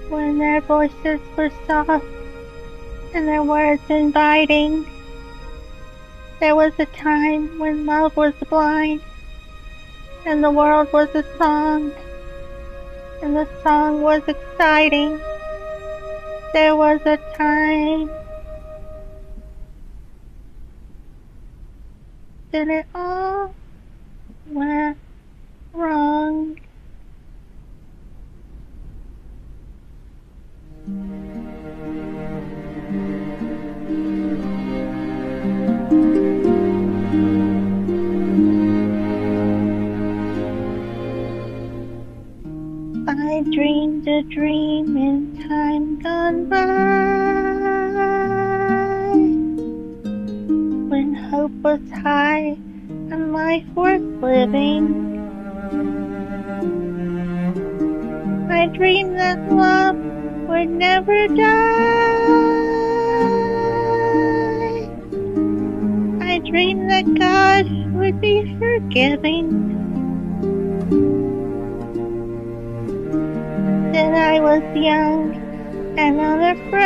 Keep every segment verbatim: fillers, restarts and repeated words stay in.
when their voices were soft and their words inviting. There was a time when love was blind and the world was a song, and the song was exciting. There was a time. Then it all went wrong. I dreamed a dream in time gone by, when hope was high and life worth living. I dreamed that love would never die. I dreamed that God would be forgiving. Then I was young and unafraid,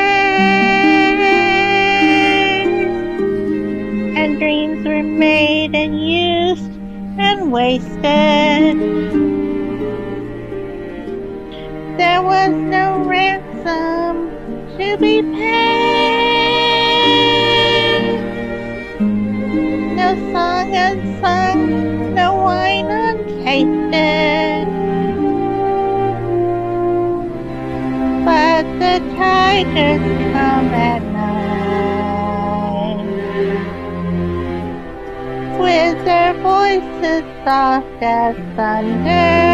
and dreams were made and used and wasted. There was no ransom to be paid, no song unsung, no wine untasted. But the tigers come at night, with their voices soft as thunder,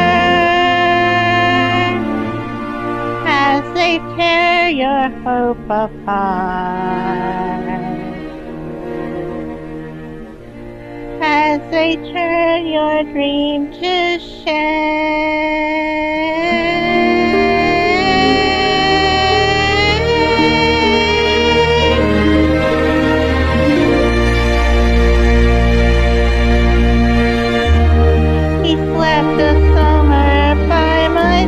as they tear your hope apart, as they turn your dream to shame. He slept a summer by my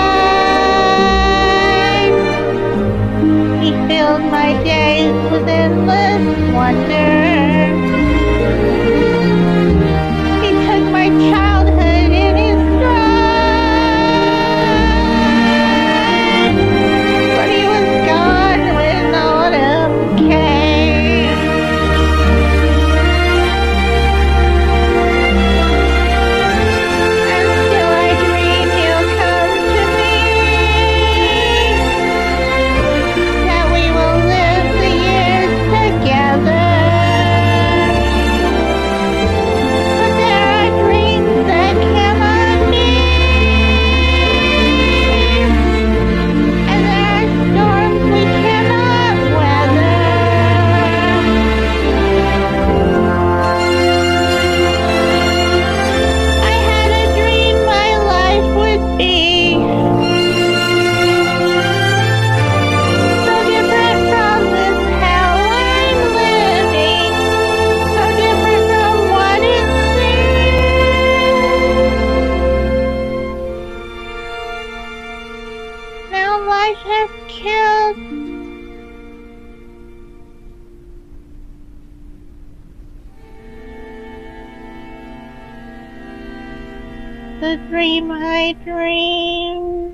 side. He filled my days with endless wonder. He took my childhood in his stride, but he was gone when autumn came. And still I dream he'll come to me, that we will live the years together. But there are dreams that cannot be, and there are storms we cannot weather. I had a dream my life would be so different from this hell I'm living, so different from what it seems. Now life has killed the dream I dreamed.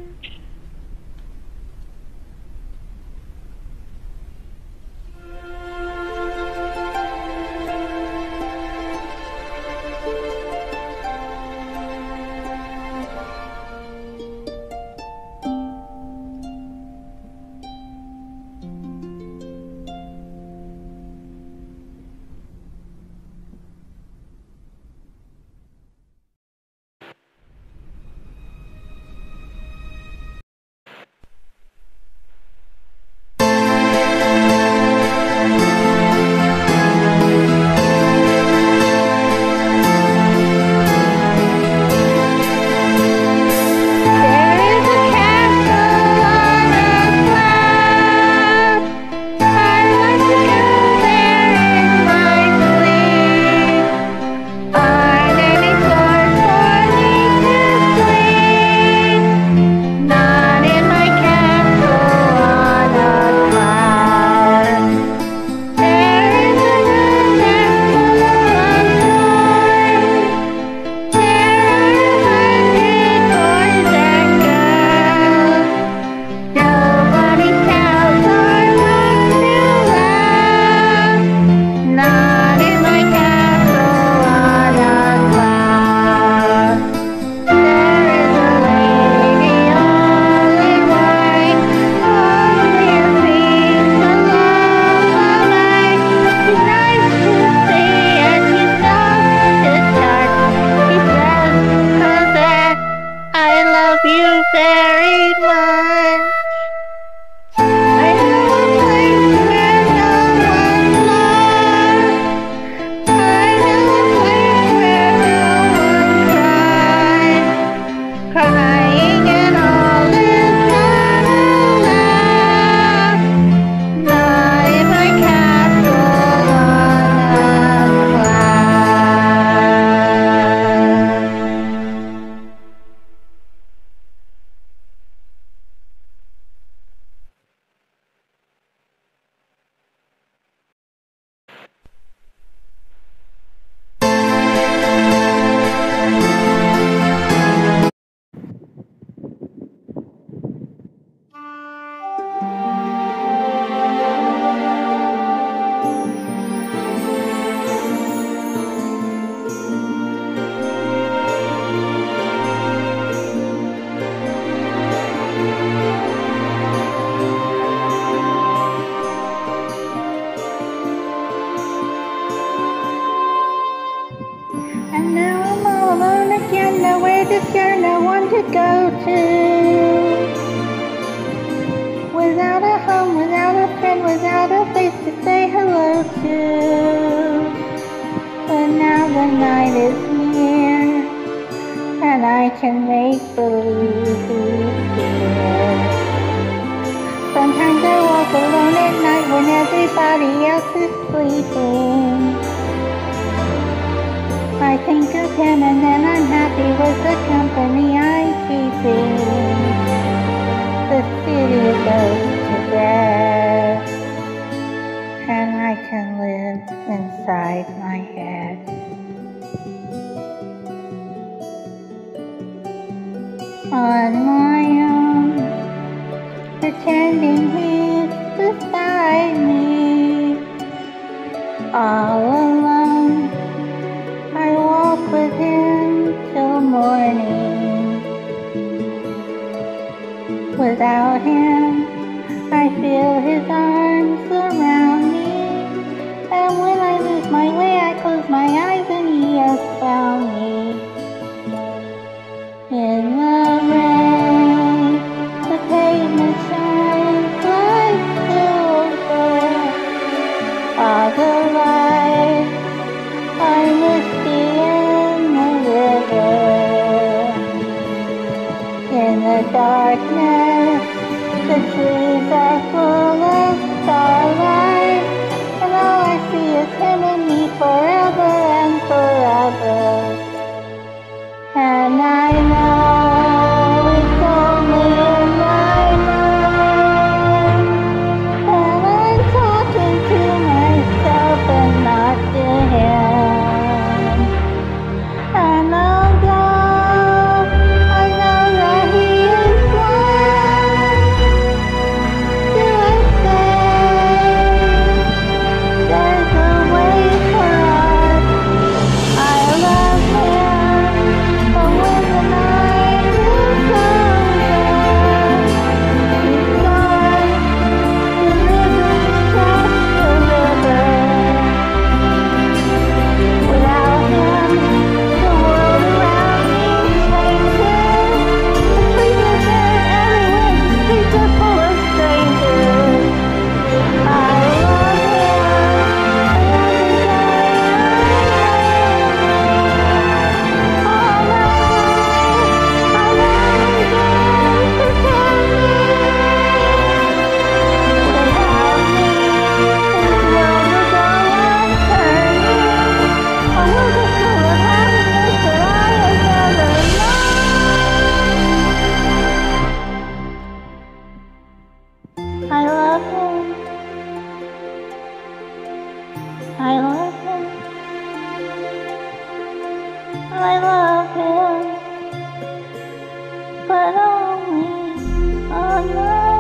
you very much. I know a place where no one's lost. I know a place where no one cries. Crying and all is not allowed. Not in my castle on a cloud. And now I'm all alone again, nowhere to go, no one to go to. Without a home, without a friend, without a face to say hello to. But now the night is near, and I can make believe he's here. Sometimes I walk alone at night when everybody else is sleeping. I think of him and then I'm happy with the company I'm keeping. The city goes to bed, and I can live inside my head. On my own, pretending he's beside me. All alone, I walk with him till morning. Without him, I feel his arms around me. And when I lose my way, I close my eyes and he has found me. In the rain, the pavement shines like silver. All the lights are misty in the river. In the darkness, the trees are full of starlight, and all I see is him and me forever and forever. And I know it's only in my mind, and I'm talking to myself and not to him. And although I know that he is blind, do I say there's a way for us? I love him, but when the night is over, he's gone. The river's just a river. Without him, the world around me changes. The trees are bare everywhere, the streets are full of strangers. I love him, every day all night, I never again pretending. Without me, this world will go on turning. A world full of happiness that I have never known. I love him. I love him. I love him. But only on my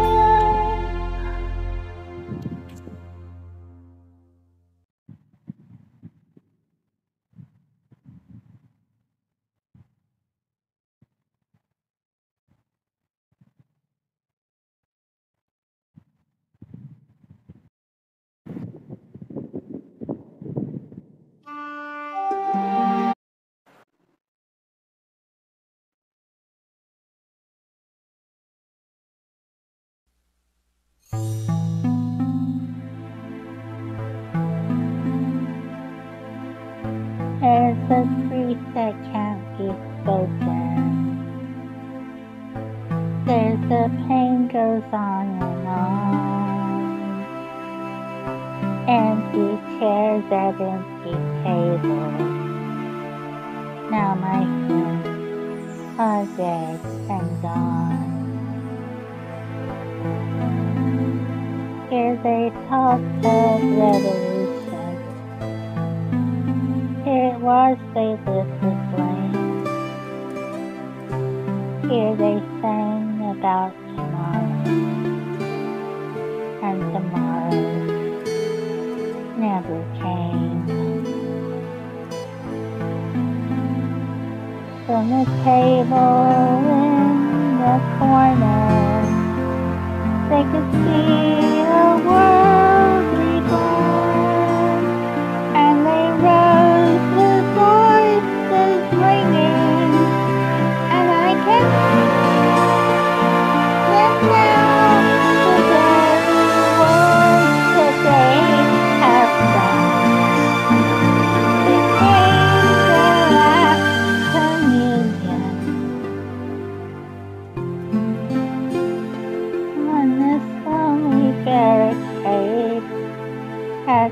There's a grief that can't be spoken. There's a pain goes on and on. Empty chairs at empty tables. Now my friends are dead and gone. Here they talk of revolution. Here it was they lit the flame. Here they sang about tomorrow. And tomorrow never came. From the table in the corner, they could see a world reborn, and they rose with voices ringing, and I can live now the very words that they have done. Became their last communion. On this lonely barricade at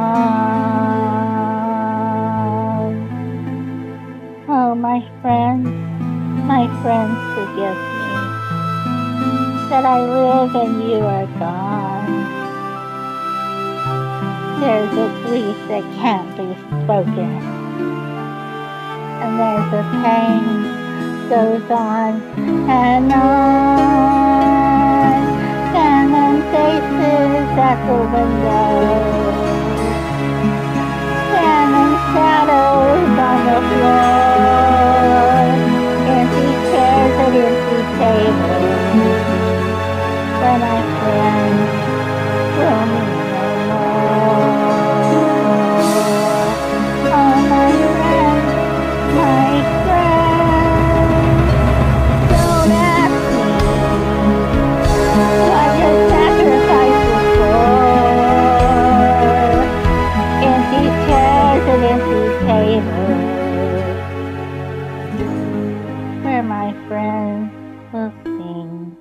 dawn. Oh, my friends, my friends, forgive me that I live and you are gone. There's a grief that can't be spoken, and there's a pain goes on and on. Standing faces at the window, standing shadows on the floor, empty chairs and empty tables, where my friends will meet no more. Oh, my friends, my friends, don't ask me what your sacrifices for. Empty chairs and empty tables, where my friends will sing